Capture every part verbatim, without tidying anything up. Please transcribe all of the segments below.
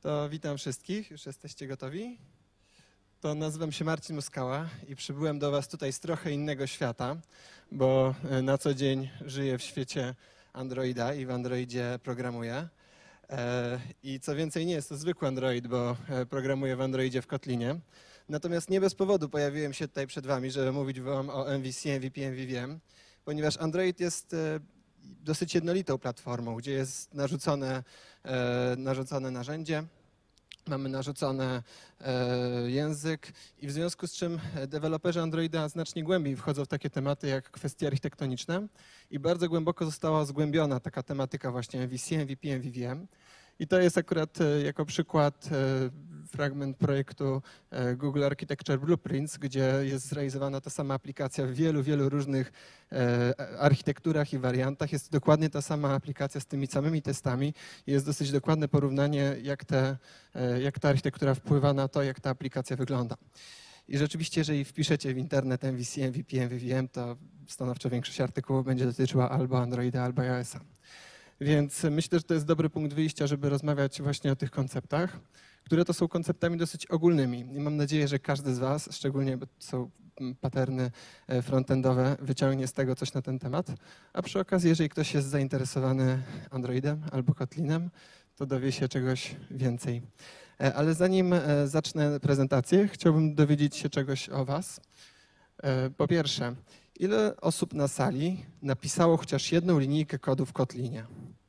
To witam wszystkich, już jesteście gotowi? To nazywam się Marcin Moskała i przybyłem do was tutaj z trochę innego świata, bo na co dzień żyję w świecie Androida i w Androidzie programuję. I co więcej, nie jest to zwykły Android, bo programuję w Androidzie w Kotlinie. Natomiast nie bez powodu pojawiłem się tutaj przed wami, żeby mówić wam o M V C, M V P, M V V M, ponieważ Android jest dosyć jednolitą platformą, gdzie jest narzucone, narzucone narzędzie, mamy narzucony język i w związku z czym deweloperzy Androida znacznie głębiej wchodzą w takie tematy jak kwestie architektoniczne i bardzo głęboko została zgłębiona taka tematyka właśnie M V C, M V P, M V V M. I to jest akurat jako przykład fragment projektu Google Architecture Blueprints, gdzie jest zrealizowana ta sama aplikacja w wielu, wielu różnych architekturach i wariantach. Jest dokładnie ta sama aplikacja z tymi samymi testami. Jest dosyć dokładne porównanie, jak, te, jak ta architektura wpływa na to, jak ta aplikacja wygląda. I rzeczywiście, jeżeli wpiszecie w internet M V C, M V P, M V V M, to stanowczo większość artykułów będzie dotyczyła albo Androida, albo iOS-a. Więc myślę, że to jest dobry punkt wyjścia, żeby rozmawiać właśnie o tych konceptach, które to są konceptami dosyć ogólnymi. I mam nadzieję, że każdy z was, szczególnie bo to są paterny frontendowe, wyciągnie z tego coś na ten temat. A przy okazji, jeżeli ktoś jest zainteresowany Androidem albo Kotlinem, to dowie się czegoś więcej. Ale zanim zacznę prezentację, chciałbym dowiedzieć się czegoś o was. Po pierwsze, ile osób na sali napisało chociaż jedną linijkę kodu w Kotlinie?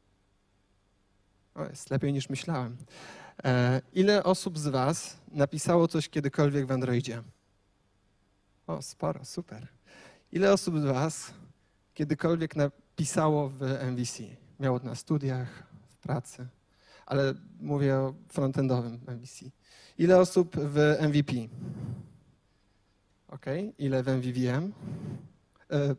O, jest lepiej niż myślałem. E, ile osób z was napisało coś kiedykolwiek w Androidzie? O, sporo, super. Ile osób z was kiedykolwiek napisało w M V C? Miało na studiach, w pracy, ale mówię o frontendowym M V C. Ile osób w M V P? Ok, ile w M V V M? E,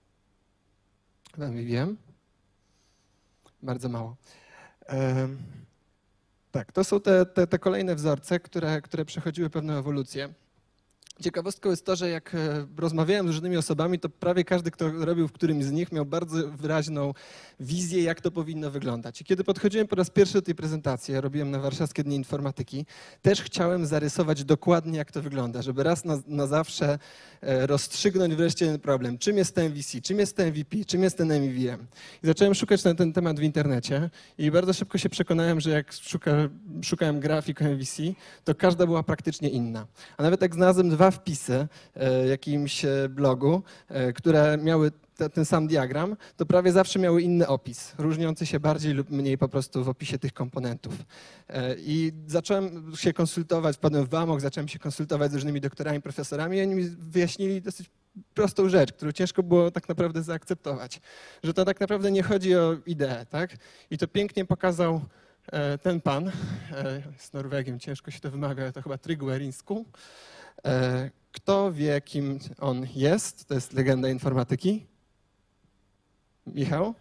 w M V V M? Bardzo mało. E, tak, to są te, te, te kolejne wzorce, które, które przechodziły pewną ewolucję. Ciekawostką jest to, że jak rozmawiałem z różnymi osobami, to prawie każdy, kto robił w którymś z nich, miał bardzo wyraźną wizję, jak to powinno wyglądać. I kiedy podchodziłem po raz pierwszy do tej prezentacji, ja robiłem na Warszawskie Dni Informatyki, też chciałem zarysować dokładnie, jak to wygląda, żeby raz na, na zawsze rozstrzygnąć wreszcie ten problem. Czym jest M V C, czym jest M V P, czym jest ten M V V M. I zacząłem szukać na ten temat w internecie i bardzo szybko się przekonałem, że jak szuka, szukałem grafik M V C, to każda była praktycznie inna. A nawet jak znalazłem dwa wpisy w jakimś blogu, które miały te, ten sam diagram, to prawie zawsze miały inny opis, różniący się bardziej lub mniej po prostu w opisie tych komponentów. I zacząłem się konsultować, wpadłem w amok, zacząłem się konsultować z różnymi doktorami, profesorami i oni mi wyjaśnili dosyć prostą rzecz, którą ciężko było tak naprawdę zaakceptować, że to tak naprawdę nie chodzi o ideę, tak? I to pięknie pokazał ten pan, z Norwegiem, ciężko się to wymawia, to chyba Trygve Rinsku. Kto wie, kim on jest? To jest legenda informatyki. Michał?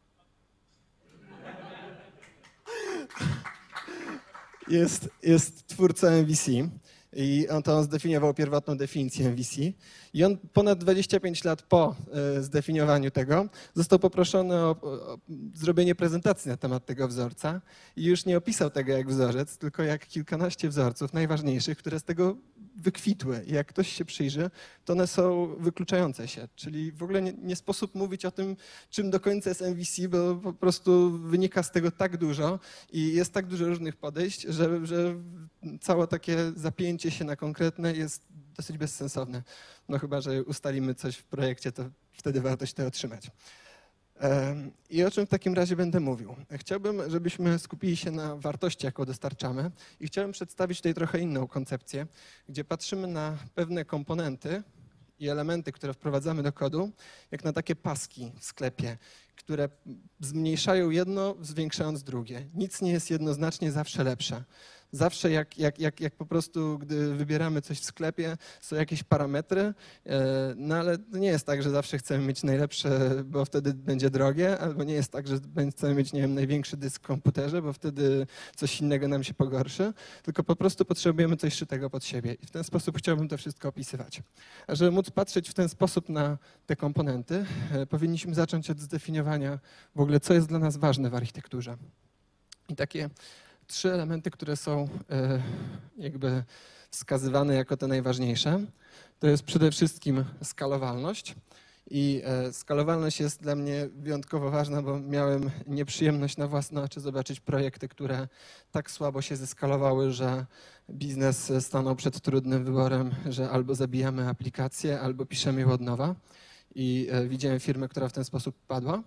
Jest, jest twórcą M V C i on to on zdefiniował pierwotną definicję M V C. I on ponad dwadzieścia pięć lat po zdefiniowaniu tego został poproszony o, o zrobienie prezentacji na temat tego wzorca i już nie opisał tego jak wzorzec, tylko jak kilkanaście wzorców najważniejszych, które z tego wykwitły. I jak ktoś się przyjrzy, to one są wykluczające się. Czyli w ogóle nie, nie sposób mówić o tym, czym do końca jest M V C, bo po prostu wynika z tego tak dużo i jest tak dużo różnych podejść, że, że całe takie zapięcie się na konkretne jest dosyć bezsensowne. No chyba że ustalimy coś w projekcie, to wtedy warto się to otrzymać. I o czym w takim razie będę mówił? Chciałbym, żebyśmy skupili się na wartości, jaką dostarczamy i chciałbym przedstawić tutaj trochę inną koncepcję, gdzie patrzymy na pewne komponenty i elementy, które wprowadzamy do kodu, jak na takie paski w sklepie, które zmniejszają jedno, zwiększając drugie. Nic nie jest jednoznacznie zawsze lepsze. Zawsze jak, jak, jak, jak po prostu, gdy wybieramy coś w sklepie, są jakieś parametry, no ale to nie jest tak, że zawsze chcemy mieć najlepsze, bo wtedy będzie drogie, albo nie jest tak, że chcemy mieć, nie wiem, największy dysk w komputerze, bo wtedy coś innego nam się pogorszy, tylko po prostu potrzebujemy coś szytego pod siebie i w ten sposób chciałbym to wszystko opisywać. A żeby móc patrzeć w ten sposób na te komponenty, powinniśmy zacząć od zdefiniowania w ogóle, co jest dla nas ważne w architekturze. I takie trzy elementy, które są e, jakby wskazywane jako te najważniejsze. To jest przede wszystkim skalowalność. I e, skalowalność jest dla mnie wyjątkowo ważna, bo miałem nieprzyjemność na własne oczy zobaczyć projekty, które tak słabo się zeskalowały, że biznes stanął przed trudnym wyborem, że albo zabijamy aplikację, albo piszemy ją od nowa. I e, widziałem firmę, która w ten sposób padła.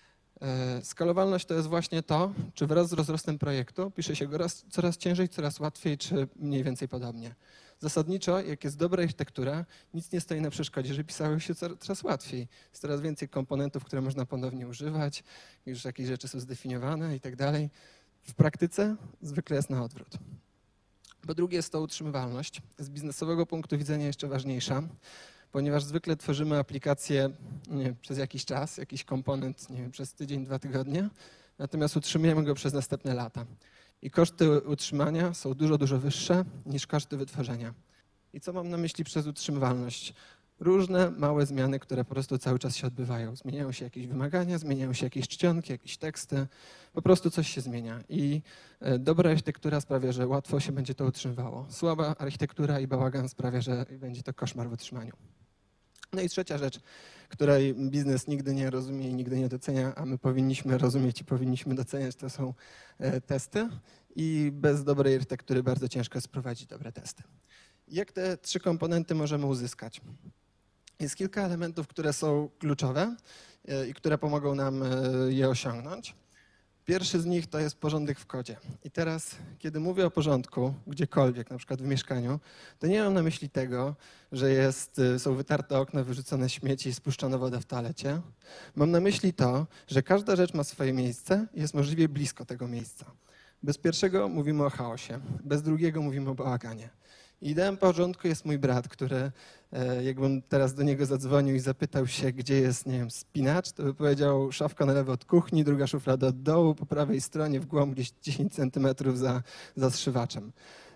E, Skalowalność to jest właśnie to, czy wraz z rozrostem projektu pisze się go raz, coraz ciężej, coraz łatwiej, czy mniej więcej podobnie. Zasadniczo, jak jest dobra architektura, nic nie stoi na przeszkodzie, że pisało się coraz łatwiej. Jest coraz więcej komponentów, które można ponownie używać, już jakieś rzeczy są zdefiniowane i tak dalej. W praktyce zwykle jest na odwrót. Po drugie jest to utrzymywalność. Z biznesowego punktu widzenia jeszcze ważniejsza, ponieważ zwykle tworzymy aplikację nie wiem, przez jakiś czas, jakiś komponent, nie wiem, przez tydzień, dwa tygodnie, natomiast utrzymujemy go przez następne lata. I koszty utrzymania są dużo, dużo wyższe niż koszty wytworzenia. I co mam na myśli przez utrzymywalność? Różne małe zmiany, które po prostu cały czas się odbywają. Zmieniają się jakieś wymagania, zmieniają się jakieś czcionki, jakieś teksty, po prostu coś się zmienia. I dobra architektura sprawia, że łatwo się będzie to utrzymywało. Słaba architektura i bałagan sprawia, że będzie to koszmar w utrzymaniu. No i trzecia rzecz, której biznes nigdy nie rozumie i nigdy nie docenia, a my powinniśmy rozumieć i powinniśmy doceniać, to są testy. I bez dobrej architektury bardzo ciężko jest prowadzić dobre testy. Jak te trzy komponenty możemy uzyskać? Jest kilka elementów, które są kluczowe i które pomogą nam je osiągnąć. Pierwszy z nich to jest porządek w kodzie. I teraz, kiedy mówię o porządku, gdziekolwiek, na przykład w mieszkaniu, to nie mam na myśli tego, że jest, są wytarte okna, wyrzucone śmieci i spuszczona woda w toalecie. Mam na myśli to, że każda rzecz ma swoje miejsce i jest możliwie blisko tego miejsca. Bez pierwszego mówimy o chaosie, bez drugiego mówimy o bałaganie. Ideą porządku jest mój brat, który jakbym teraz do niego zadzwonił i zapytał się, gdzie jest, nie wiem, spinacz, to by powiedział szafka na lewo od kuchni, druga szuflada od dołu, po prawej stronie w głąb gdzieś dziesięć centymetrów za, za zszywaczem.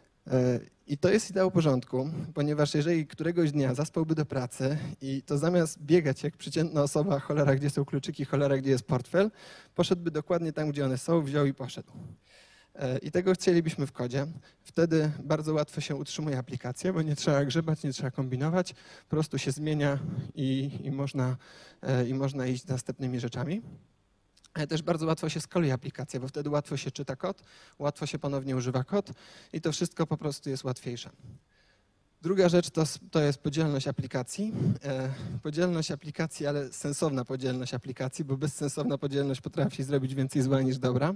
I to jest ideał porządku, ponieważ jeżeli któregoś dnia zaspałby do pracy i to zamiast biegać jak przeciętna osoba, cholera, gdzie są kluczyki, cholera, gdzie jest portfel, poszedłby dokładnie tam, gdzie one są, wziął i poszedł. I tego chcielibyśmy w kodzie. Wtedy bardzo łatwo się utrzymuje aplikacja, bo nie trzeba grzebać, nie trzeba kombinować, po prostu się zmienia i, i, można, i można iść z następnymi rzeczami. Ale też bardzo łatwo się skaluje aplikacja, bo wtedy łatwo się czyta kod, łatwo się ponownie używa kod i to wszystko po prostu jest łatwiejsze. Druga rzecz to, to jest podzielność aplikacji. Podzielność aplikacji, ale sensowna podzielność aplikacji, bo bezsensowna podzielność potrafi zrobić więcej zła niż dobra.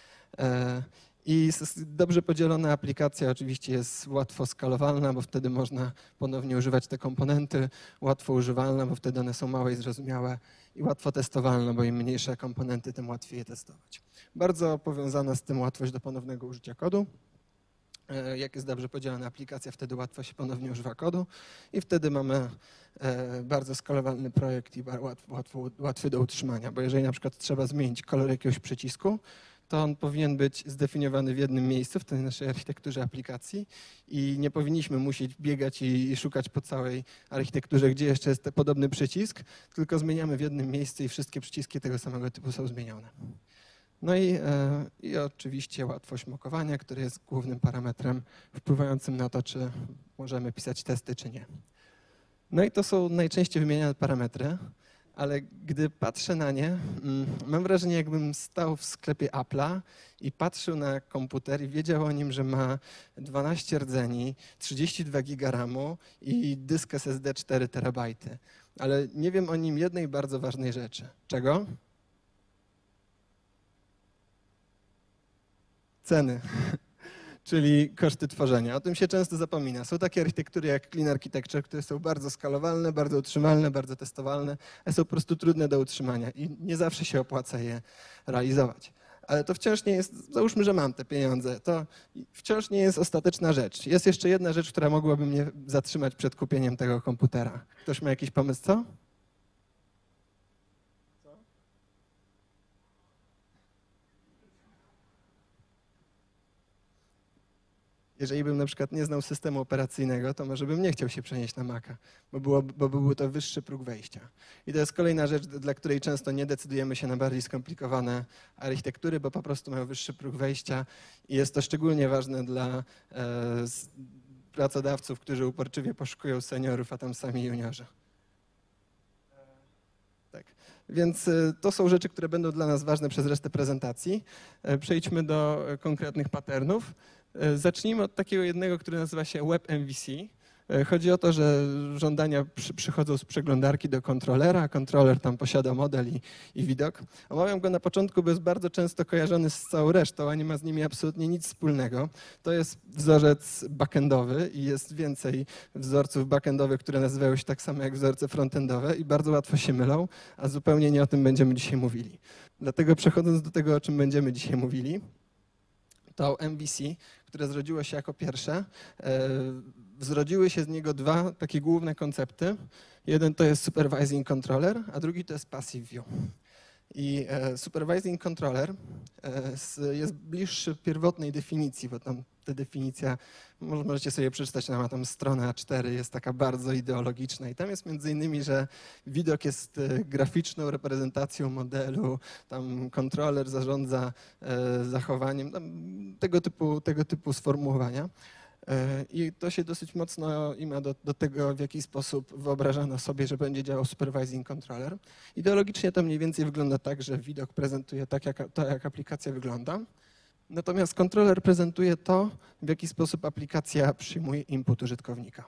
I dobrze podzielona aplikacja oczywiście jest łatwo skalowalna, bo wtedy można ponownie używać te komponenty, łatwo używalna, bo wtedy one są małe i zrozumiałe i łatwo testowalna, bo im mniejsze komponenty, tym łatwiej je testować. Bardzo powiązana z tym łatwość do ponownego użycia kodu. Jak jest dobrze podzielona aplikacja, wtedy łatwo się ponownie używa kodu i wtedy mamy bardzo skalowalny projekt i łatwo, łatwy do utrzymania, bo jeżeli na przykład trzeba zmienić kolor jakiegoś przycisku, to on powinien być zdefiniowany w jednym miejscu, w tej naszej architekturze aplikacji i nie powinniśmy musieć biegać i szukać po całej architekturze, gdzie jeszcze jest podobny przycisk, tylko zmieniamy w jednym miejscu i wszystkie przyciski tego samego typu są zmienione. No i, i oczywiście łatwość mokowania, który jest głównym parametrem wpływającym na to, czy możemy pisać testy, czy nie. No i to są najczęściej wymieniane parametry. Ale gdy patrzę na nie, mam wrażenie, jakbym stał w sklepie Apple'a i patrzył na komputer i wiedział o nim, że ma dwanaście rdzeni, trzydzieści dwa giga ramu i dysk S S D cztery terabajty. Ale nie wiem o nim jednej bardzo ważnej rzeczy. Czego? Ceny. Czyli koszty tworzenia. O tym się często zapomina. Są takie architektury jak Clean Architecture, które są bardzo skalowalne, bardzo utrzymalne, bardzo testowalne, a są po prostu trudne do utrzymania i nie zawsze się opłaca je realizować. Ale to wciąż nie jest, załóżmy, że mam te pieniądze, to wciąż nie jest ostateczna rzecz. Jest jeszcze jedna rzecz, która mogłaby mnie zatrzymać przed kupieniem tego komputera. Ktoś ma jakiś pomysł, co? jeżeli bym na przykład nie znał systemu operacyjnego, to może bym nie chciał się przenieść na Maca, bo, było, bo byłby to wyższy próg wejścia. I to jest kolejna rzecz, dla której często nie decydujemy się na bardziej skomplikowane architektury, bo po prostu mają wyższy próg wejścia i jest to szczególnie ważne dla e, pracodawców, którzy uporczywie poszukują seniorów, a tam sami juniorzy. Tak. Więc to są rzeczy, które będą dla nas ważne przez resztę prezentacji. Przejdźmy do konkretnych patternów. Zacznijmy od takiego jednego, który nazywa się WebMVC. Chodzi o to, że żądania przy, przychodzą z przeglądarki do kontrolera, kontroler tam posiada model i, i widok. Omawiam go na początku, bo jest bardzo często kojarzony z całą resztą, a nie ma z nimi absolutnie nic wspólnego. To jest wzorzec backendowy i jest więcej wzorców backendowych, które nazywają się tak samo jak wzorce frontendowe i bardzo łatwo się mylą, a zupełnie nie o tym będziemy dzisiaj mówili. Dlatego przechodząc do tego, o czym będziemy dzisiaj mówili, to M V C, które zrodziło się jako pierwsze, zrodziły się z niego dwa takie główne koncepty. Jeden to jest Supervising Controller, a drugi to jest Passive View. I Supervising Controller jest bliższy pierwotnej definicji, bo tam ta definicja, możecie sobie przeczytać, ona ma tam stronę A cztery, jest taka bardzo ideologiczna i tam jest między innymi, że widok jest graficzną reprezentacją modelu, tam kontroler zarządza zachowaniem, tego typu, tego typu sformułowania. I to się dosyć mocno ima do, do tego, w jaki sposób wyobrażano sobie, że będzie działał Supervising Controller. Ideologicznie to mniej więcej wygląda tak, że widok prezentuje tak, jak, to, jak aplikacja wygląda. Natomiast kontroler prezentuje to, w jaki sposób aplikacja przyjmuje input użytkownika.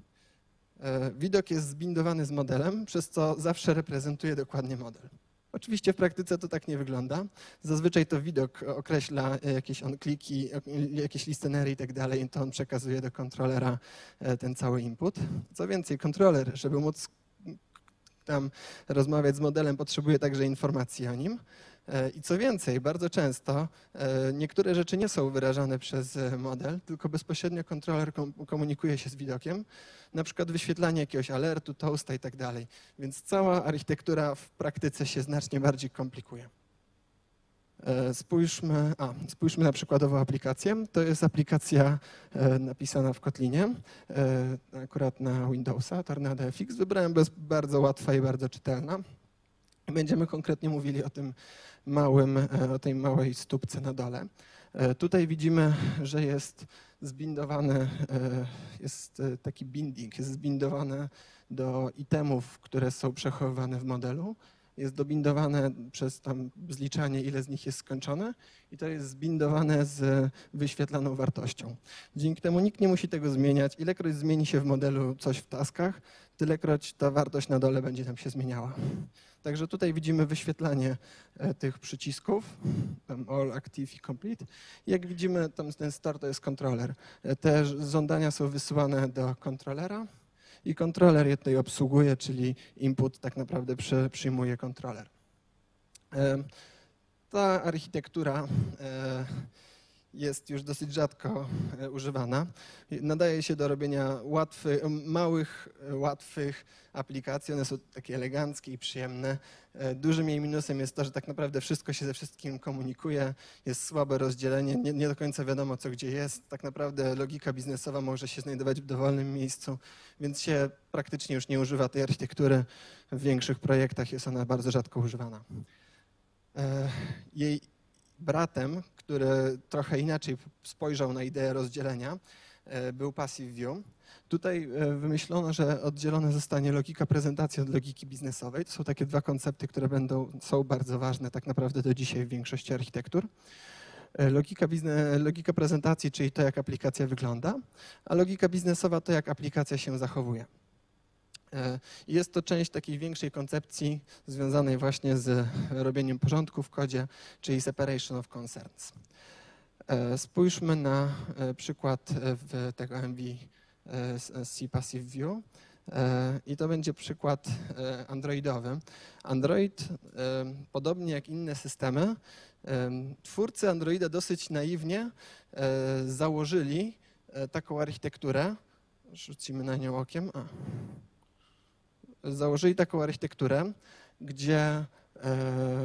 Widok jest zbindowany z modelem, przez co zawsze reprezentuje dokładnie model. Oczywiście w praktyce to tak nie wygląda. Zazwyczaj to widok określa jakieś on-kliki, jakieś listenery i tak dalej, i to on przekazuje do kontrolera ten cały input. Co więcej, kontroler, żeby móc tam rozmawiać z modelem, potrzebuje także informacji o nim. I co więcej, bardzo często niektóre rzeczy nie są wyrażane przez model, tylko bezpośrednio kontroler komunikuje się z widokiem, na przykład wyświetlanie jakiegoś alertu, toasta i tak dalej. Więc cała architektura w praktyce się znacznie bardziej komplikuje. Spójrzmy, a, spójrzmy na przykładową aplikację. To jest aplikacja napisana w Kotlinie, akurat na Windowsa, Tornado F X. Wybrałem, bo jest bardzo łatwa i bardzo czytelna. Będziemy konkretnie mówili o tym małym, o tej małej stópce na dole. Tutaj widzimy, że jest zbindowany, jest taki binding, jest zbindowane do itemów, które są przechowywane w modelu. Jest dobindowane przez tam zliczanie, ile z nich jest skończone i to jest zbindowane z wyświetlaną wartością. Dzięki temu nikt nie musi tego zmieniać. Ilekroć zmieni się w modelu coś w taskach, tylekroć ta wartość na dole będzie tam się zmieniała. Także tutaj widzimy wyświetlanie tych przycisków, tam All Active i Complete. Jak widzimy, tam ten start to jest kontroler. Te żądania są wysyłane do kontrolera i kontroler je tutaj obsługuje, czyli input tak naprawdę przy, przyjmuje kontroler. Ta architektura jest już dosyć rzadko używana. Nadaje się do robienia łatwych, małych, łatwych aplikacji. One są takie eleganckie i przyjemne. Dużym jej minusem jest to, że tak naprawdę wszystko się ze wszystkim komunikuje. Jest słabe rozdzielenie, nie, nie do końca wiadomo, co gdzie jest. Tak naprawdę logika biznesowa może się znajdować w dowolnym miejscu, więc się praktycznie już nie używa tej architektury. W większych projektach jest ona bardzo rzadko używana. Jej bratem, który trochę inaczej spojrzał na ideę rozdzielenia, był Passive View. Tutaj wymyślono, że oddzielone zostanie logika prezentacji od logiki biznesowej. To są takie dwa koncepty, które będą, są bardzo ważne tak naprawdę do dzisiaj w większości architektur. Logika, biznes, logika prezentacji, czyli to, jak aplikacja wygląda, a logika biznesowa to, jak aplikacja się zachowuje. Jest to część takiej większej koncepcji związanej właśnie z robieniem porządku w kodzie, czyli separation of concerns. Spójrzmy na przykład tego M V C Passive View i to będzie przykład androidowy. Android, podobnie jak inne systemy, twórcy Androida dosyć naiwnie założyli taką architekturę, rzucimy na nią okiem, a. założyli taką architekturę, gdzie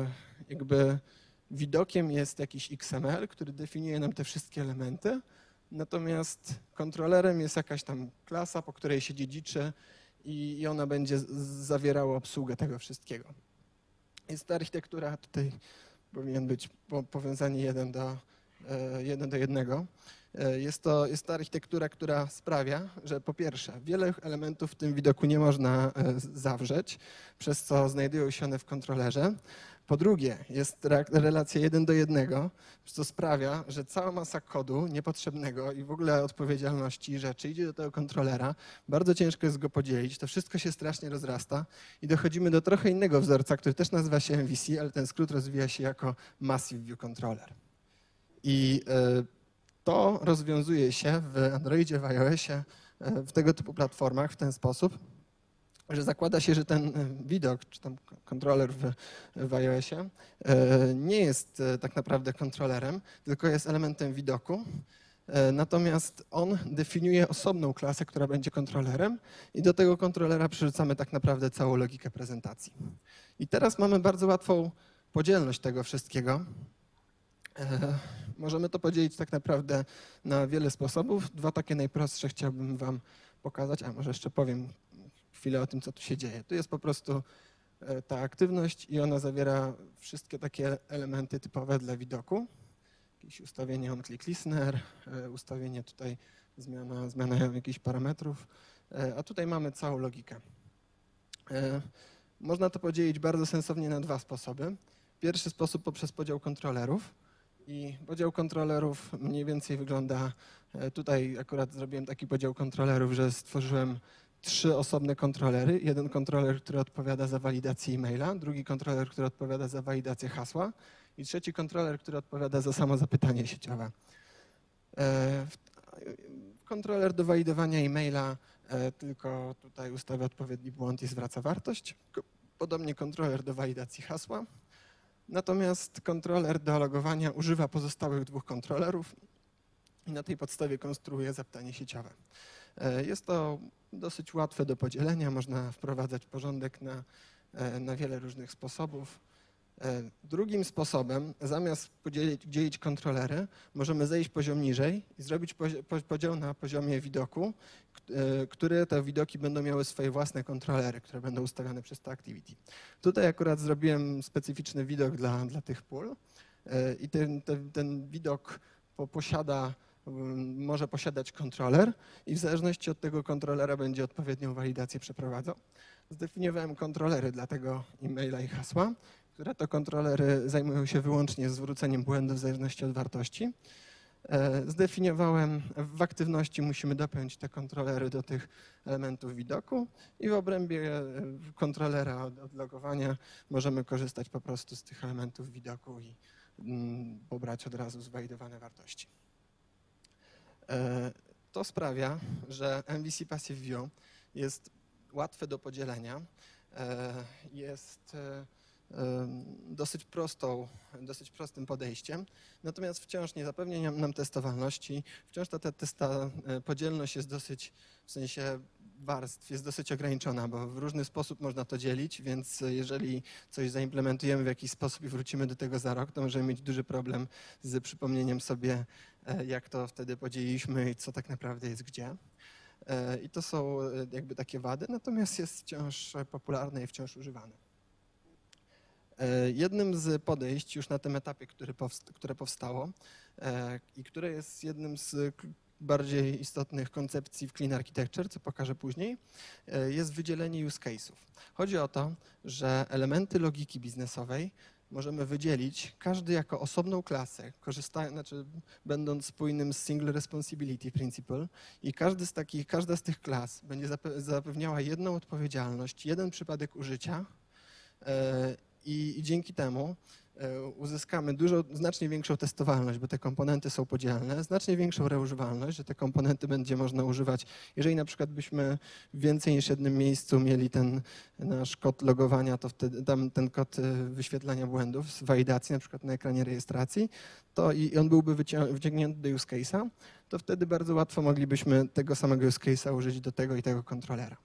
jakby widokiem jest jakiś X M L, który definiuje nam te wszystkie elementy. Natomiast kontrolerem jest jakaś tam klasa, po której się dziedziczy i, i ona będzie z, zawierała obsługę tego wszystkiego. Jest to architektura, tutaj powinien być po, powiązanie jeden do, e, jeden do jednego. E, jest, to, jest to architektura, która sprawia, że po pierwsze wiele elementów w tym widoku nie można e, zawrzeć, przez co znajdują się one w kontrolerze. Po drugie, jest relacja jeden do jednego, co sprawia, że cała masa kodu niepotrzebnego i w ogóle odpowiedzialności rzeczy idzie do tego kontrolera. Bardzo ciężko jest go podzielić, to wszystko się strasznie rozrasta i dochodzimy do trochę innego wzorca, który też nazywa się M V C, ale ten skrót rozwija się jako Massive View Controller. I to rozwiązuje się w Androidzie, w iOSie, w tego typu platformach w ten sposób, że zakłada się, że ten widok, czy tam kontroler w, w iOSie nie jest tak naprawdę kontrolerem, tylko jest elementem widoku. Natomiast on definiuje osobną klasę, która będzie kontrolerem i do tego kontrolera przerzucamy tak naprawdę całą logikę prezentacji. I teraz mamy bardzo łatwą podzielność tego wszystkiego. Możemy to podzielić tak naprawdę na wiele sposobów. Dwa takie najprostsze chciałbym wam pokazać, a może jeszcze powiem chwilę o tym, co tu się dzieje. Tu jest po prostu ta aktywność i ona zawiera wszystkie takie elementy typowe dla widoku. Jakieś ustawienie on-click listener, ustawienie tutaj, zmiana, zmiana jakichś parametrów, a tutaj mamy całą logikę. Można to podzielić bardzo sensownie na dwa sposoby. Pierwszy sposób poprzez podział kontrolerów. I podział kontrolerów mniej więcej wygląda, tutaj akurat zrobiłem taki podział kontrolerów, że stworzyłem trzy osobne kontrolery. Jeden kontroler, który odpowiada za walidację e-maila, drugi kontroler, który odpowiada za walidację hasła i trzeci kontroler, który odpowiada za samo zapytanie sieciowe. Kontroler do walidowania e-maila tylko tutaj ustawia odpowiedni błąd i zwraca wartość. Podobnie kontroler do walidacji hasła. Natomiast kontroler do logowania używa pozostałych dwóch kontrolerów i na tej podstawie konstruuje zapytanie sieciowe. Jest to dosyć łatwe do podzielenia, można wprowadzać porządek na, na wiele różnych sposobów. Drugim sposobem, zamiast podzielić, dzielić kontrolery, możemy zejść poziom niżej i zrobić podział na poziomie widoku, które te widoki będą miały swoje własne kontrolery, które będą ustawiane przez to activity. Tutaj akurat zrobiłem specyficzny widok dla, dla tych pól i ten, ten, ten widok posiada, może posiadać kontroler i w zależności od tego kontrolera będzie odpowiednią walidację przeprowadzał. Zdefiniowałem kontrolery dla tego e-maila i hasła, które to kontrolery zajmują się wyłącznie zwróceniem błędów w zależności od wartości. Zdefiniowałem, w aktywności musimy dopiąć te kontrolery do tych elementów widoku i w obrębie kontrolera od logowania możemy korzystać po prostu z tych elementów widoku i pobrać od razu zwalidowane wartości. To sprawia, że M V C Passive View jest łatwe do podzielenia, jest dosyć prostą, dosyć prostym podejściem, natomiast wciąż nie zapewnia nam testowalności, wciąż ta, ta, ta podzielność jest dosyć, w sensie warstw jest dosyć ograniczona, bo w różny sposób można to dzielić, więc jeżeli coś zaimplementujemy w jakiś sposób i wrócimy do tego za rok, to możemy mieć duży problem z przypomnieniem sobie, jak to wtedy podzieliliśmy i co tak naprawdę jest gdzie. I to są jakby takie wady, natomiast jest wciąż popularne i wciąż używane. Jednym z podejść już na tym etapie, który powsta- które powstało i które jest jednym z bardziej istotnych koncepcji w Clean Architecture, co pokażę później, jest wydzielenie use case'ów. Chodzi o to, że elementy logiki biznesowej możemy wydzielić każdy jako osobną klasę, korzystając, znaczy będąc spójnym z Single Responsibility Principle i każdy z takich, każda z tych klas będzie zapewniała jedną odpowiedzialność, jeden przypadek użycia i, i dzięki temu uzyskamy dużo, znacznie większą testowalność, bo te komponenty są podzielne, znacznie większą reużywalność, że te komponenty będzie można używać. Jeżeli na przykład byśmy w więcej niż jednym miejscu mieli ten nasz kod logowania, to wtedy tam ten kod wyświetlania błędów z walidacji, na przykład na ekranie rejestracji, to i on byłby wyciągnięty do use case'a, to wtedy bardzo łatwo moglibyśmy tego samego use case'a użyć do tego i tego kontrolera.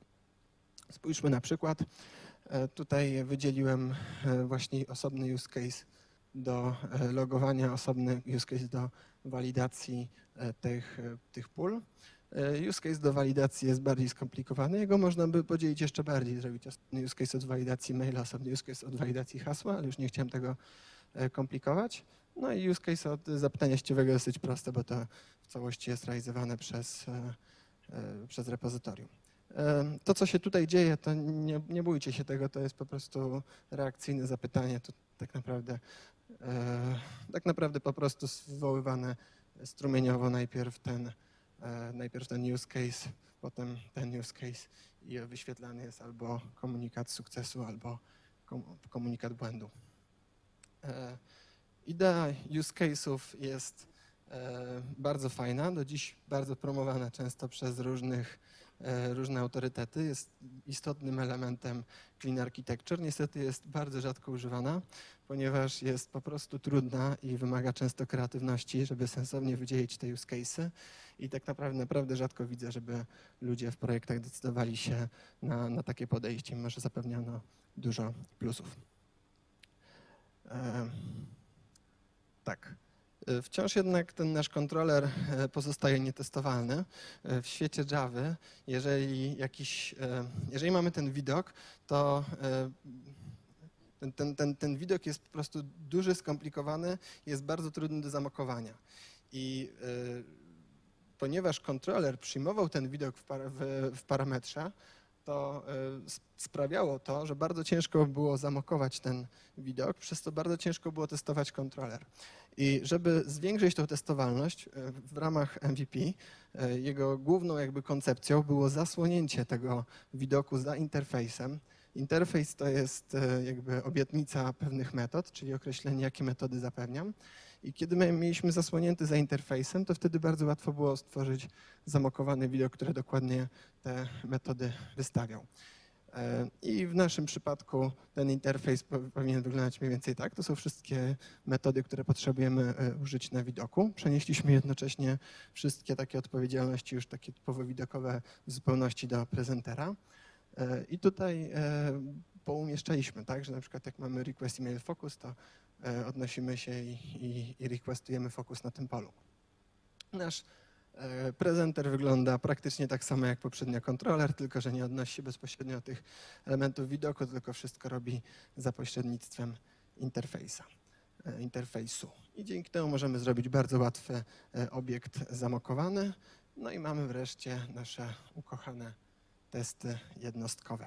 Spójrzmy na przykład. Tutaj wydzieliłem właśnie osobny use case do logowania, osobny use case do walidacji tych, tych pól. Use case do walidacji jest bardziej skomplikowany. Jego można by podzielić jeszcze bardziej, zrobić osobny use case od walidacji maila, osobny use case od walidacji hasła, ale już nie chciałem tego komplikować. No i use case od zapytania sieciowego jest dosyć proste, bo to w całości jest realizowane przez, przez repozytorium. To, co się tutaj dzieje, to nie, nie bójcie się tego, to jest po prostu reakcyjne zapytanie. To tak naprawdę, tak naprawdę po prostu wywoływane strumieniowo najpierw ten, najpierw ten use case, potem ten use case i wyświetlany jest albo komunikat sukcesu, albo komunikat błędu. Idea use case'ów jest bardzo fajna, do dziś bardzo promowana często przez różnych, różne autorytety. Jest istotnym elementem Clean Architecture. Niestety jest bardzo rzadko używana, ponieważ jest po prostu trudna i wymaga często kreatywności, żeby sensownie wydzielić te use case'y. I tak naprawdę, naprawdę rzadko widzę, żeby ludzie w projektach decydowali się na, na takie podejście, mimo że zapewniano dużo plusów. E, tak. Wciąż jednak ten nasz kontroler pozostaje nietestowalny. W świecie Javy, jeżeli, jakiś, jeżeli mamy ten widok, to ten, ten, ten, ten widok jest po prostu duży, skomplikowany, jest bardzo trudny do zamokowania. I ponieważ kontroler przyjmował ten widok w, par, w, w parametrze, to sprawiało to, że bardzo ciężko było zamokować ten widok, przez co bardzo ciężko było testować kontroler. I żeby zwiększyć tą testowalność w ramach M V P, jego główną jakby koncepcją było zasłonięcie tego widoku za interfejsem. Interfejs to jest jakby obietnica pewnych metod, czyli określenie, jakie metody zapewniam. I kiedy my mieliśmy zasłonięty za interfejsem, to wtedy bardzo łatwo było stworzyć zamokowany widok, który dokładnie te metody wystawiał. I w naszym przypadku ten interfejs powinien wyglądać mniej więcej tak. To są wszystkie metody, które potrzebujemy użyć na widoku. Przenieśliśmy jednocześnie wszystkie takie odpowiedzialności już takie typowo widokowe w zupełności do prezentera. I tutaj poumieszczaliśmy, tak, że na przykład jak mamy request email focus, to odnosimy się i, i, i requestujemy focus na tym polu. Nasz prezenter wygląda praktycznie tak samo jak poprzednio kontroler, tylko że nie odnosi się bezpośrednio tych elementów widoku, tylko wszystko robi za pośrednictwem interfejsa, interfejsu. I dzięki temu możemy zrobić bardzo łatwy obiekt zamokowany. No i mamy wreszcie nasze ukochane testy jednostkowe.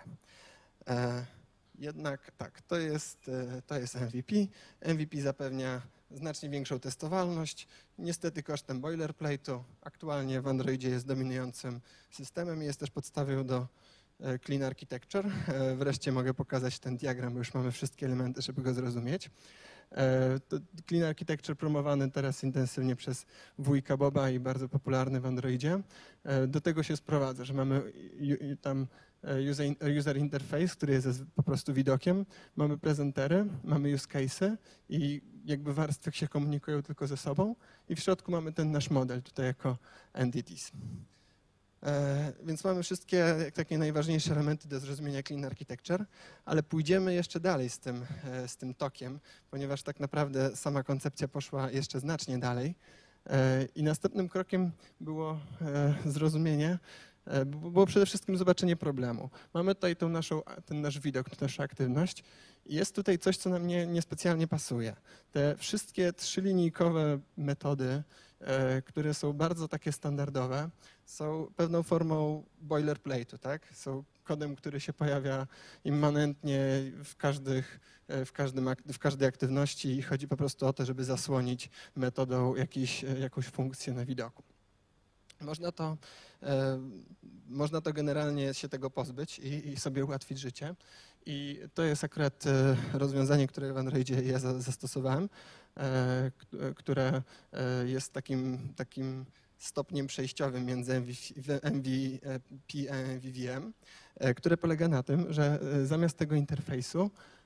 Jednak tak, to jest, to jest M V P. M V P zapewnia znacznie większą testowalność, niestety kosztem boilerplate'u. Aktualnie w Androidzie jest dominującym systemem i jest też podstawą do Clean Architecture. Wreszcie mogę pokazać ten diagram, bo już mamy wszystkie elementy, żeby go zrozumieć. Clean Architecture promowany teraz intensywnie przez wujka Boba i bardzo popularny w Androidzie. Do tego się sprowadza, że mamy tam user, user interface, który jest po prostu widokiem, mamy prezentery, mamy use case'y i jakby warstwy się komunikują tylko ze sobą i w środku mamy ten nasz model tutaj jako entities. E, więc mamy wszystkie takie najważniejsze elementy do zrozumienia Clean Architecture, ale pójdziemy jeszcze dalej z tym, e, z tym tokiem, ponieważ tak naprawdę sama koncepcja poszła jeszcze znacznie dalej e, i następnym krokiem było e, zrozumienie, e, było przede wszystkim zobaczenie problemu. Mamy tutaj tą naszą, ten nasz widok, tę naszą aktywność i jest tutaj coś, co nam nie, niespecjalnie pasuje. Te wszystkie trzylinijkowe metody, które są bardzo takie standardowe, są pewną formą boilerplate'u, tak? Są kodem, który się pojawia immanentnie w, każdych, w, każdym, w każdej aktywności i chodzi po prostu o to, żeby zasłonić metodą jakiś, jakąś funkcję na widoku. Można to, można to generalnie się tego pozbyć i, i sobie ułatwić życie. I to jest akurat rozwiązanie, które w Androidzie ja zastosowałem, które jest takim, takim stopniem przejściowym między M V P a M V V M, które polega na tym, że zamiast tego interfejsu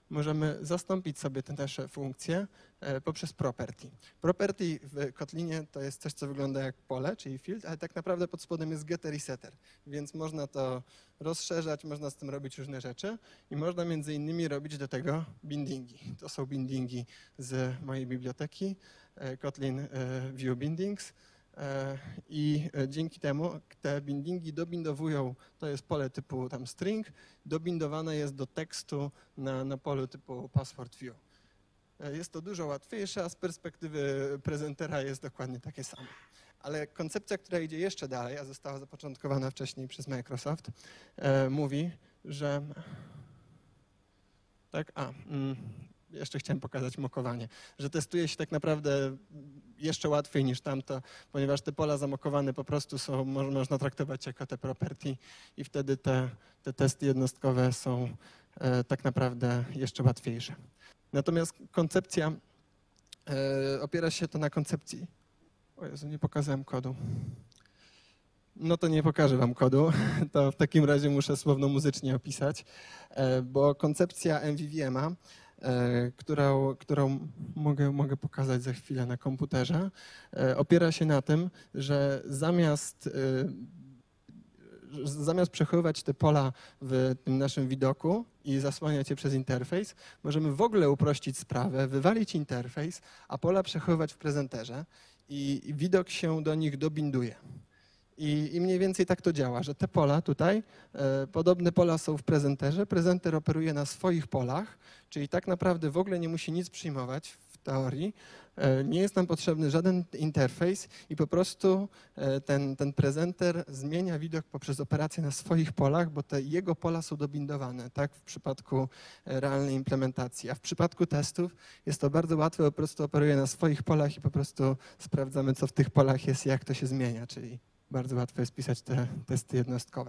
możemy zastąpić sobie te nasze funkcje poprzez property. Property w Kotlinie to jest coś, co wygląda jak pole, czyli field, ale tak naprawdę pod spodem jest getter i setter, więc można to rozszerzać, można z tym robić różne rzeczy i można między innymi robić do tego bindingi. To są bindingi z mojej biblioteki, Kotlin View Bindings. I dzięki temu te bindingi dobindowują, to jest pole typu tam string, dobindowane jest do tekstu na, na polu typu password view. Jest to dużo łatwiejsze, a z perspektywy prezentera jest dokładnie takie samo. Ale koncepcja, która idzie jeszcze dalej, a została zapoczątkowana wcześniej przez Microsoft, e, mówi, że... Tak, a... Mm, jeszcze chciałem pokazać mokowanie, że testuje się tak naprawdę jeszcze łatwiej niż tamto, ponieważ te pola zamokowane po prostu są, można traktować jako te property i wtedy te, te testy jednostkowe są e, tak naprawdę jeszcze łatwiejsze. Natomiast koncepcja, e, opiera się to na koncepcji. O Jezu, nie pokazałem kodu. No to nie pokażę wam kodu, to w takim razie muszę słowno muzycznie opisać, e, bo koncepcja M V V M a, Którą, którą mogę, mogę pokazać za chwilę na komputerze, opiera się na tym, że zamiast, zamiast przechowywać te pola w tym naszym widoku i zasłaniać je przez interfejs, możemy w ogóle uprościć sprawę, wywalić interfejs, a pola przechowywać w prezenterze i widok się do nich dobinduje. I, I mniej więcej tak to działa, że te pola tutaj, e, podobne pola są w prezenterze, prezenter operuje na swoich polach, czyli tak naprawdę w ogóle nie musi nic przyjmować w teorii, e, nie jest nam potrzebny żaden interfejs i po prostu e, ten, ten prezenter zmienia widok poprzez operację na swoich polach, bo te jego pola są dobindowane, tak w przypadku realnej implementacji, a w przypadku testów jest to bardzo łatwe, po prostu operuje na swoich polach i po prostu sprawdzamy, co w tych polach jest i jak to się zmienia, czyli bardzo łatwo jest pisać te testy jednostkowe.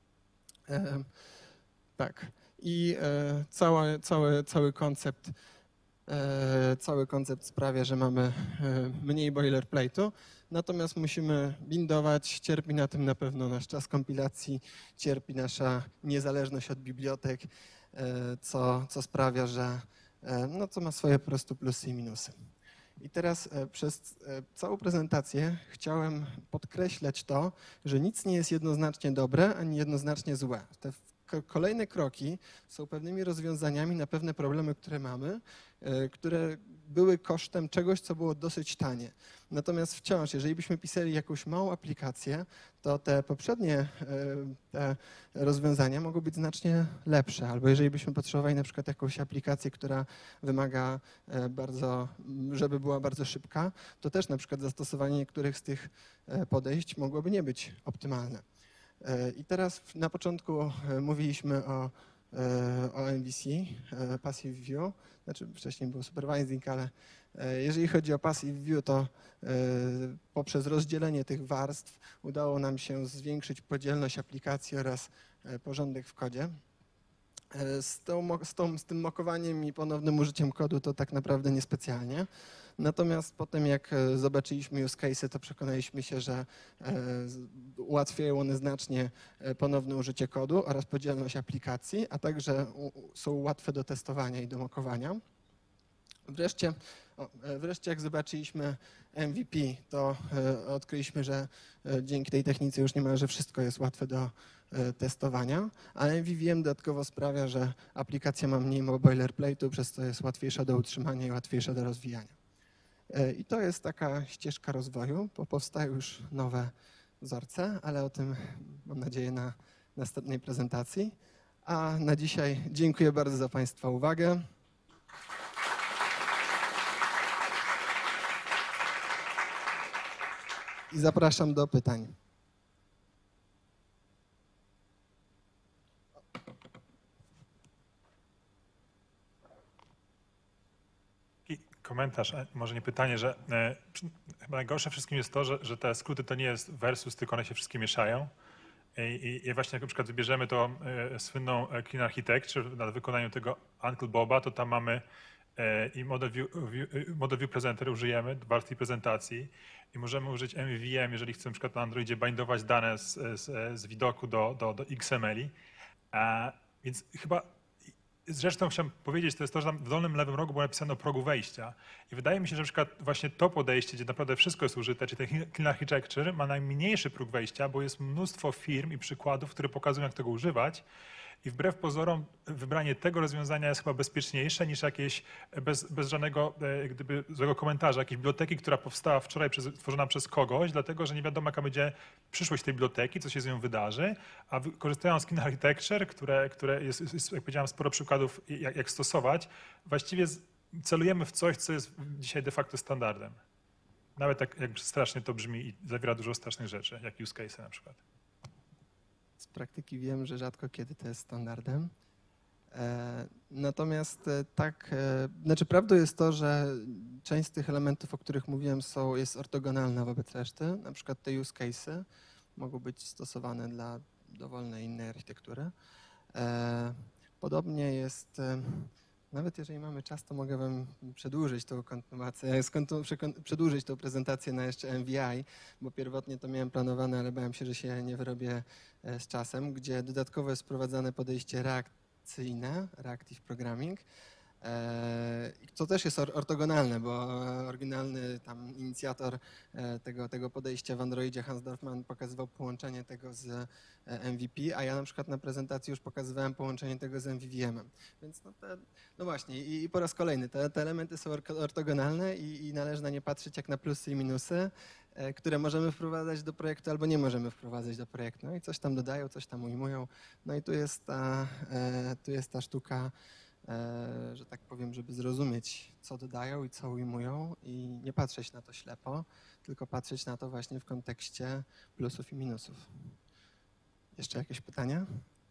E, tak. I e, cała, cały, cały koncept e, cały koncept sprawia, że mamy e, mniej boilerplate'u, natomiast musimy bindować, cierpi na tym na pewno nasz czas kompilacji, cierpi nasza niezależność od bibliotek, e, co, co sprawia, że e, no, co ma swoje po prostu plusy i minusy. I teraz przez całą prezentację chciałem podkreślać to, że nic nie jest jednoznacznie dobre, ani jednoznacznie złe. Te kolejne kroki są pewnymi rozwiązaniami na pewne problemy, które mamy, które były kosztem czegoś, co było dosyć tanie. Natomiast wciąż, jeżeli byśmy pisali jakąś małą aplikację, to te poprzednie te rozwiązania mogą być znacznie lepsze. Albo jeżeli byśmy potrzebowali na przykład jakąś aplikację, która wymaga bardzo, żeby była bardzo szybka, to też na przykład zastosowanie niektórych z tych podejść mogłoby nie być optymalne. I teraz na początku mówiliśmy o, o M V C, Passive View, znaczy wcześniej był Supervising, ale jeżeli chodzi o Passive View, to poprzez rozdzielenie tych warstw udało nam się zwiększyć podzielność aplikacji oraz porządek w kodzie. Z, tą, z, tą, z tym mokowaniem i ponownym użyciem kodu to tak naprawdę niespecjalnie. Natomiast potem jak zobaczyliśmy use case'y, to przekonaliśmy się, że ułatwiają one znacznie ponowne użycie kodu oraz podzielność aplikacji, a także są łatwe do testowania i do mokowania. Wreszcie, o, wreszcie jak zobaczyliśmy M V P, to odkryliśmy, że dzięki tej technice już niemalże wszystko jest łatwe do testowania, a M V V M dodatkowo sprawia, że aplikacja ma mniej boilerplate'u, przez co jest łatwiejsza do utrzymania i łatwiejsza do rozwijania. I to jest taka ścieżka rozwoju, bo powstają już nowe wzorce, ale o tym mam nadzieję na następnej prezentacji. A na dzisiaj dziękuję bardzo za Państwa uwagę. I zapraszam do pytań. Komentarz, może nie pytanie, że e, chyba najgorsze wszystkim jest to, że, że te skróty to nie jest versus, tylko one się wszystkie mieszają. I, i, i właśnie jak na przykład wybierzemy to e, słynną Clean Architecture na wykonaniu tego Uncle Boba, to tam mamy e, i Model View, view, Model View Presenter użyjemy do warstwy prezentacji i możemy użyć M V V M, jeżeli chcemy na przykład na Androidzie bindować dane z, z, z widoku do, do, do X M L i. A, więc chyba rzecz, którą chciałem powiedzieć, to jest to, że tam w dolnym lewym rogu było napisane o progu wejścia. I wydaje mi się, że na przykład właśnie to podejście, gdzie naprawdę wszystko jest użyte, czyli ten clean architecture, ma najmniejszy próg wejścia, bo jest mnóstwo firm i przykładów, które pokazują, jak tego używać. I wbrew pozorom wybranie tego rozwiązania jest chyba bezpieczniejsze niż jakieś bez, bez żadnego e, gdyby złego komentarza, jakiejś biblioteki, która powstała wczoraj, przez, tworzona przez kogoś, dlatego że nie wiadomo, jaka będzie przyszłość tej biblioteki, co się z nią wydarzy, a wy- korzystając z Clean Architecture, które, które jest, jest, jak powiedziałem, sporo przykładów, jak, jak stosować, właściwie z- celujemy w coś, co jest dzisiaj de facto standardem. Nawet jak, jak strasznie to brzmi i zawiera dużo strasznych rzeczy, jak use case na przykład. Z praktyki wiem, że rzadko kiedy to jest standardem. E, Natomiast e, tak, e, znaczy prawdą jest to, że część z tych elementów, o których mówiłem, są, jest ortogonalna wobec reszty. Na przykład te use case'y mogą być stosowane dla dowolnej innej architektury. E, Podobnie jest, e, nawet jeżeli mamy czas, to mogę wam przedłużyć tą kontynuację, skontu- przekon- przedłużyć tą prezentację na jeszcze M V I, bo pierwotnie to miałem planowane, ale bałem się, że się nie wyrobię e, z czasem, gdzie dodatkowo jest wprowadzane podejście reakcyjne, reactive programming, e, co też jest or- ortogonalne, bo oryginalny tam inicjator e, tego, tego podejścia w Androidzie, Hans Dorfman, pokazywał połączenie tego z e, M V P, a ja na przykład na prezentacji już pokazywałem połączenie tego z M V V M-em. Więc no, te, no właśnie, i, i po raz kolejny, te, te elementy są orko- ortogonalne i, i należy na nie patrzeć jak na plusy i minusy, e, które możemy wprowadzać do projektu albo nie możemy wprowadzać do projektu. No i coś tam dodają, coś tam ujmują. No i tu jest ta, e, tu jest ta sztuka, e, że tak powiem, żeby zrozumieć, co dodają i co ujmują i nie patrzeć na to ślepo, tylko patrzeć na to właśnie w kontekście plusów i minusów. Jeszcze jakieś pytania?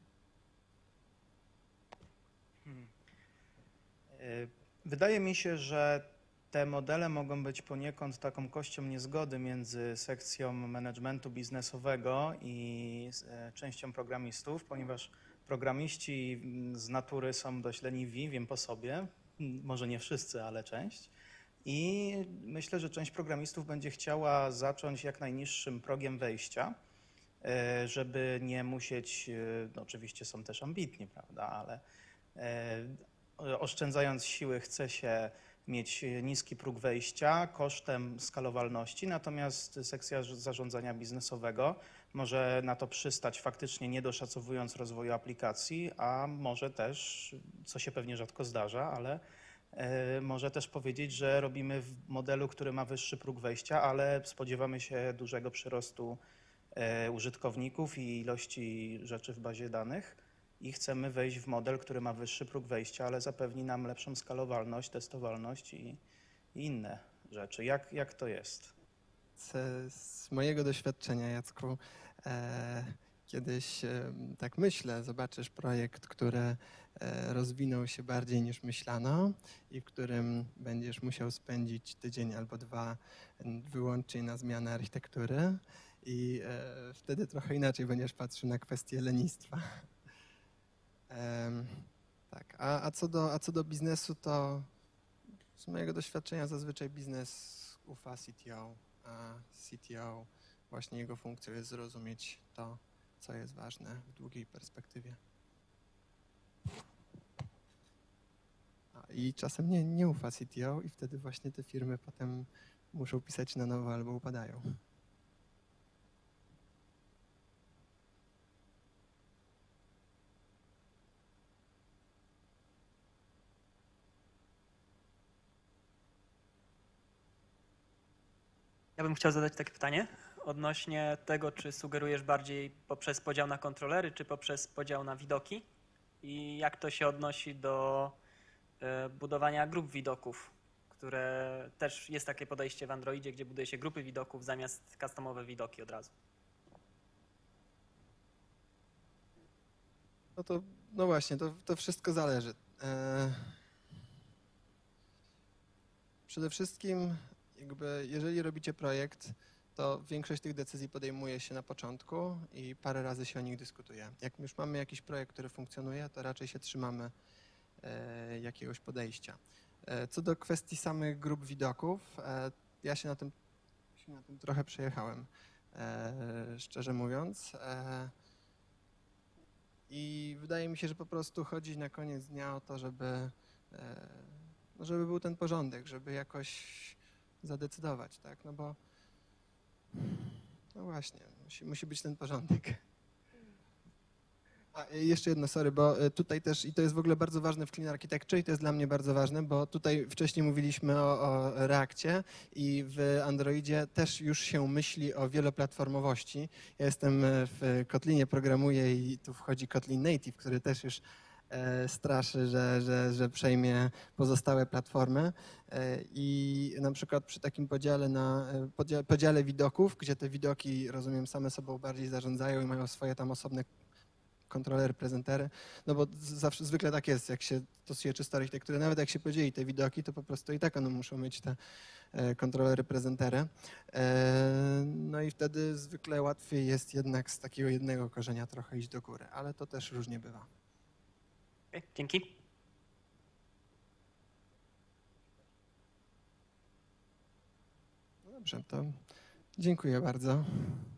Hmm. Y, Wydaje mi się, że te modele mogą być poniekąd taką kością niezgody między sekcją managementu biznesowego i z, e, częścią programistów, ponieważ programiści mm, z natury są dość leniwi, wiem po sobie, m, może nie wszyscy, ale część. I myślę, że część programistów będzie chciała zacząć jak najniższym progiem wejścia, e, żeby nie musieć, e, no oczywiście są też ambitni, prawda, ale e, oszczędzając siły chce się mieć niski próg wejścia kosztem skalowalności, natomiast sekcja zarządzania biznesowego może na to przystać faktycznie nie doszacowując rozwoju aplikacji, a może też, co się pewnie rzadko zdarza, ale e, może też powiedzieć, że robimy w modelu, który ma wyższy próg wejścia, ale spodziewamy się dużego przyrostu e, użytkowników i ilości rzeczy w bazie danych i chcemy wejść w model, który ma wyższy próg wejścia, ale zapewni nam lepszą skalowalność, testowalność i, i inne rzeczy. Jak, jak to jest? Z, z mojego doświadczenia, Jacku, e, kiedyś e, tak myślę, zobaczysz projekt, który e, rozwinął się bardziej niż myślano i w którym będziesz musiał spędzić tydzień albo dwa m, wyłącznie na zmianę architektury i e, wtedy trochę inaczej będziesz patrzył na kwestię lenistwa. Em, tak, a, a, co do, a co do biznesu, to z mojego doświadczenia zazwyczaj biznes ufa C T O, a C T O właśnie jego funkcją jest zrozumieć to, co jest ważne w długiej perspektywie. A, I czasem nie, nie ufa C T O i wtedy właśnie te firmy potem muszą pisać na nowo albo upadają. Ja bym chciał zadać takie pytanie odnośnie tego, czy sugerujesz bardziej poprzez podział na kontrolery, czy poprzez podział na widoki i jak to się odnosi do e, budowania grup widoków, które też jest takie podejście w Androidzie, gdzie buduje się grupy widoków zamiast customowe widoki od razu. No to, no właśnie, to, to wszystko zależy. E, Przede wszystkim, jakby jeżeli robicie projekt, to większość tych decyzji podejmuje się na początku i parę razy się o nich dyskutuje. Jak już mamy jakiś projekt, który funkcjonuje, to raczej się trzymamy e, jakiegoś podejścia. E, co do kwestii samych grup widoków, e, ja się na tym, się na tym trochę przejechałem, e, szczerze mówiąc. E, I wydaje mi się, że po prostu chodzi na koniec dnia o to, żeby, e, no żeby był ten porządek, żeby jakoś zadecydować, tak? No bo no właśnie, musi, musi być ten porządek. A y, jeszcze jedno, sorry, bo y, tutaj też, i to jest w ogóle bardzo ważne w Clean Architecture i to jest dla mnie bardzo ważne, bo tutaj wcześniej mówiliśmy o, o Reakcie i w Androidzie też już się myśli o wieloplatformowości. Ja jestem w Kotlinie, programuję i tu wchodzi Kotlin Native, który też już e, straszy, że, że, że przejmie pozostałe platformy. E, I na przykład przy takim podziale na e, podziale, podziale widoków, gdzie te widoki, rozumiem, same sobą bardziej zarządzają i mają swoje tam osobne kontrolery, prezentery, no bo zawsze zwykle tak jest, jak się stosuje czystą architekturę, nawet jak się podzieli te widoki, to po prostu i tak one muszą mieć te e, kontrolery, prezentery. E, no i wtedy zwykle łatwiej jest jednak z takiego jednego korzenia trochę iść do góry, ale to też różnie bywa. Okay, dzięki. No dobrze, to dziękuję bardzo.